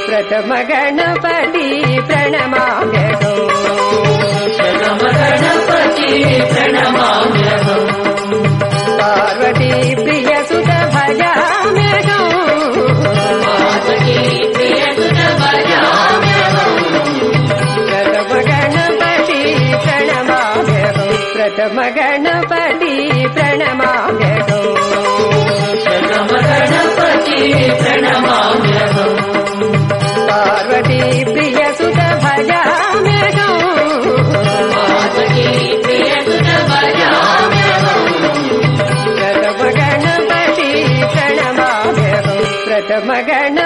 प्रथम गणपति प्रणमाम्यहो प्रथम गणपति प्रणमाम्यहो पार्वती प्रिय सुत भजाम्यहो पार्वती प्रिय सुत भजाम्यहो प्रथम गणपति प्रणमाम्यहो प्रथम गणपति प्रणमाम्यहो प्रथम गणपति प्रणमाम्यहो पार्वती प्रिय सुत भजाम्यहो पार्वती प्रिय सुत भजाम्यहो प्रथम गणपति प्रणमाम्यहो प्रथम गण